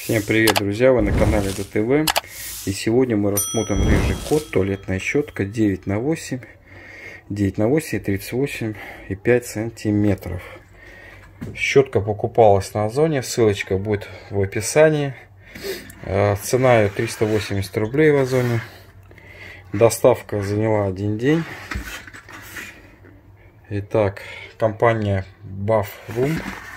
Всем привет, друзья! Вы на канале ДТВ. И сегодня мы рассмотрим рыжий кот, туалетная щетка 9х8, 9х8, 38,5 сантиметров. Щетка покупалась на Озоне, ссылочка будет в описании. Цена ее 380 рублей в Озоне. Доставка заняла 1 день. Итак, компания Bathroom.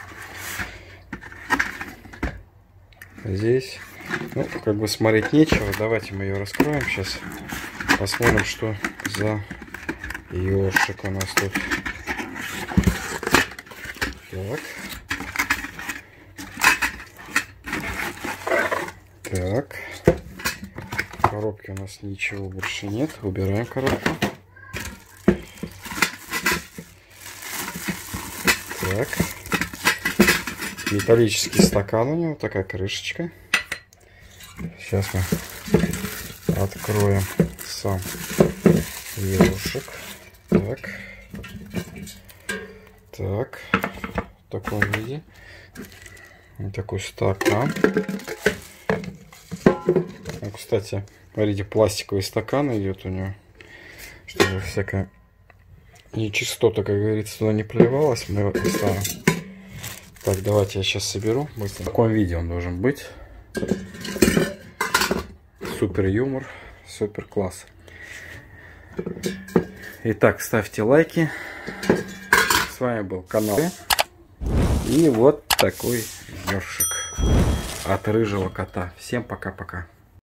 Здесь, ну, как бы смотреть нечего. Давайте мы ее раскроем сейчас. Посмотрим, что за ёршик у нас тут. Так. Так. В коробке у нас ничего больше нет. Убираем коробку. Так. Металлический стакан у него, такая крышечка. Сейчас мы откроем сам ёршик. Так. Так. В таком виде. Вот такой стакан. Ну, кстати, смотрите, пластиковый стакан идет у него, чтобы всякая нечистота, как говорится, туда не плевалась. Мы его поставим. Так, давайте я сейчас соберу. В таком виде он должен быть. Супер юмор, супер класс. Итак, ставьте лайки. С вами был канал. И вот такой ёршик от рыжего кота. Всем пока-пока.